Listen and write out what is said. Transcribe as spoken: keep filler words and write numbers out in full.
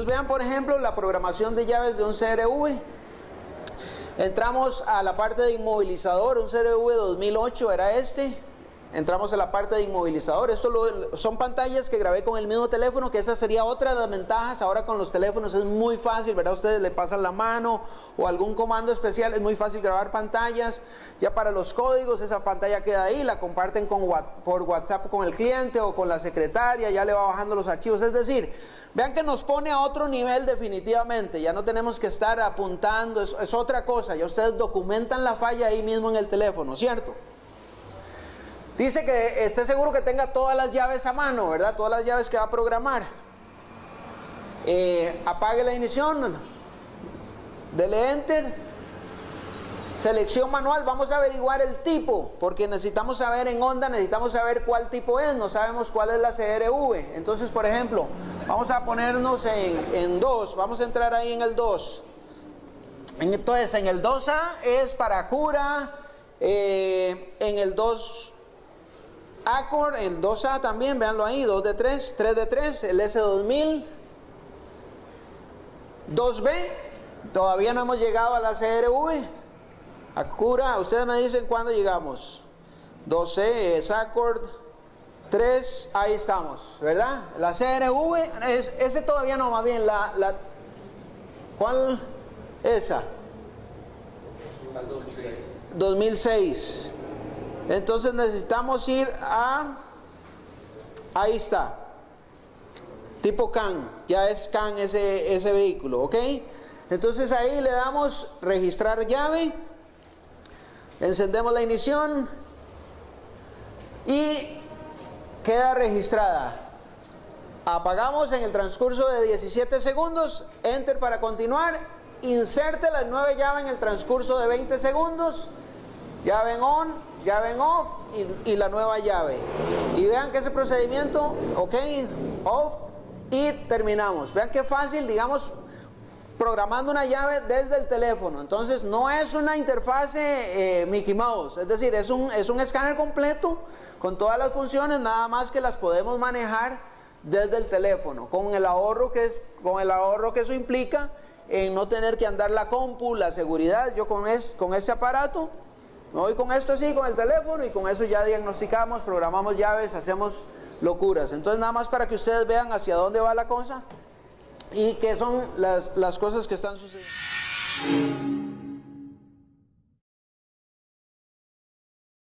Entonces vean, por ejemplo, la programación de llaves de un C R V. Entramos a la parte de inmovilizador, un C R V dos mil ocho era este. Entramos a la parte de inmovilizador. Esto lo, son pantallas que grabé con el mismo teléfono, que esa sería otra de las ventajas. Ahora con los teléfonos es muy fácil, ¿verdad? Ustedes le pasan la mano o algún comando especial, es muy fácil grabar pantallas. Ya para los códigos, esa pantalla queda ahí, la comparten con, por WhatsApp con el cliente o con la secretaria, ya le va bajando los archivos. Es decir, vean que nos pone a otro nivel definitivamente. Ya no tenemos que estar apuntando, es, es otra cosa. Ya ustedes documentan la falla ahí mismo en el teléfono, ¿cierto? Dice que esté seguro que tenga todas las llaves a mano, ¿verdad? Todas las llaves que va a programar. Eh, apague la ignición. Dele Enter. Selección manual. Vamos a averiguar el tipo, porque necesitamos saber en Honda, necesitamos saber cuál tipo es. No sabemos cuál es la C R V. Entonces, por ejemplo, vamos a ponernos en, en dos. Vamos a entrar ahí en el dos. Entonces, en el dos A es para cura. Eh, en el dos Accord, el dos A también, véanlo ahí, dos de tres, tres de tres, el S dos mil, dos B, todavía no hemos llegado a la C R V, Acura, ustedes me dicen cuándo llegamos, dos C es Accord, tres, ahí estamos, ¿verdad? La C R V, es, ese todavía no, más bien, la, la ¿cuál? Esa, dos mil seis. Entonces necesitamos ir a, ahí está, tipo C A N, ya es C A N ese, ese vehículo, ¿ok? Entonces ahí le damos registrar llave, encendemos la ignición y queda registrada. Apagamos en el transcurso de diecisiete segundos, Enter para continuar, inserte la nueva llave en el transcurso de veinte segundos, llave en on, llave en off y, y la nueva llave. Y vean que ese procedimiento, ok, off y terminamos. Vean qué fácil, digamos, programando una llave desde el teléfono. Entonces no es una interfase eh, Mickey Mouse, es decir, es un, es un escáner completo con todas las funciones, nada más que las podemos manejar desde el teléfono, con el ahorro que, es, con el ahorro que eso implica en no tener que andar la compu, la seguridad. Yo con, es, con ese aparato me voy con esto así, con el teléfono, y con eso ya diagnosticamos, programamos llaves, hacemos locuras. Entonces nada más para que ustedes vean hacia dónde va la cosa y qué son las, las cosas que están sucediendo.